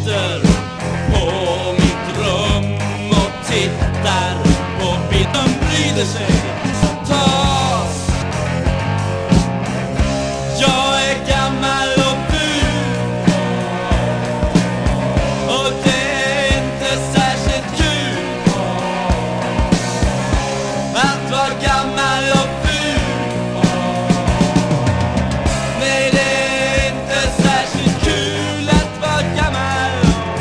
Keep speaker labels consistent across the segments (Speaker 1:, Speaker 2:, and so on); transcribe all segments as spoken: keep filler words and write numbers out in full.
Speaker 1: sitter på mitt rum och tittar på bilden bryr sig tas. Jag är gammal och ful och det är inte särskilt kul att vara gammal och ful. Nej, det är inte särskilt kul att vara gammal.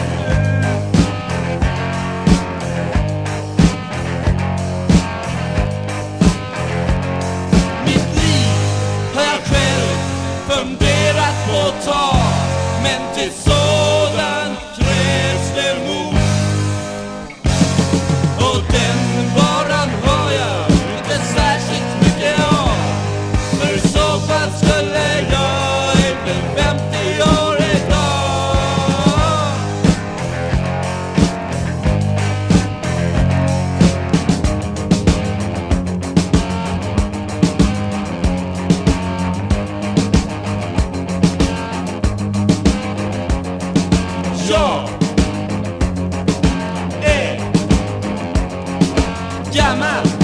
Speaker 1: Mitt liv har jag själv funderat på att ta, men till sådant krävs det mod. Och den varan har jag inte särskilt mycket av, för i så fall skulle jag inte femtio år idag. Jag är gammal